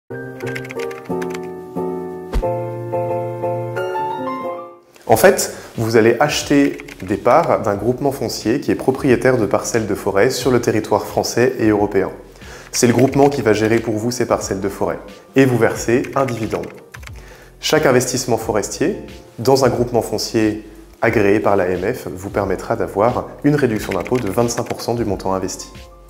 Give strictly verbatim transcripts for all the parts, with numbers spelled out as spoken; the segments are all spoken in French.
En fait, vous allez acheter des parts d'un groupement foncier qui est propriétaire de parcelles de forêt sur le territoire français et européen. C'est le groupement qui va gérer pour vous ces parcelles de forêt et vous verser un dividende. Chaque investissement forestier dans un groupement foncier agréé par l'A M F vous permettra d'avoir une réduction d'impôt de vingt-cinq pour cent du montant investi.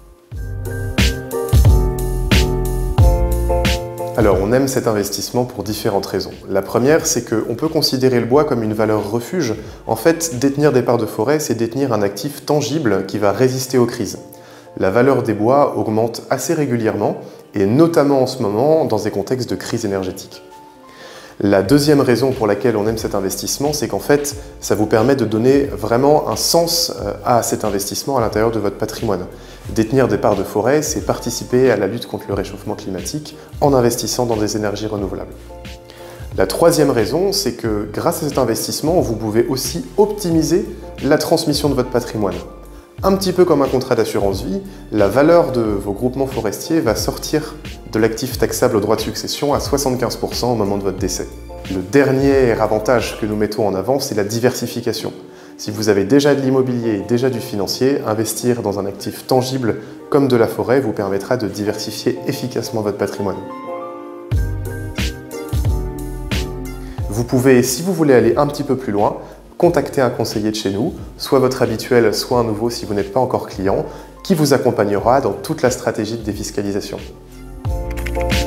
Alors, on aime cet investissement pour différentes raisons. La première, c'est qu'on peut considérer le bois comme une valeur refuge. En fait, détenir des parts de forêt, c'est détenir un actif tangible qui va résister aux crises. La valeur des bois augmente assez régulièrement, et notamment en ce moment, dans des contextes de crise énergétique. La deuxième raison pour laquelle on aime cet investissement, c'est qu'en fait, ça vous permet de donner vraiment un sens à cet investissement à l'intérieur de votre patrimoine. Détenir des parts de forêt, c'est participer à la lutte contre le réchauffement climatique en investissant dans des énergies renouvelables. La troisième raison, c'est que grâce à cet investissement, vous pouvez aussi optimiser la transmission de votre patrimoine. Un petit peu comme un contrat d'assurance vie, la valeur de vos groupements forestiers va sortir de l'actif taxable au droit de succession à soixante-quinze pour cent au moment de votre décès. Le dernier avantage que nous mettons en avant, c'est la diversification. Si vous avez déjà de l'immobilier et déjà du financier, investir dans un actif tangible comme de la forêt vous permettra de diversifier efficacement votre patrimoine. Vous pouvez, si vous voulez aller un petit peu plus loin, contacter un conseiller de chez nous, soit votre habituel, soit un nouveau si vous n'êtes pas encore client, qui vous accompagnera dans toute la stratégie de défiscalisation.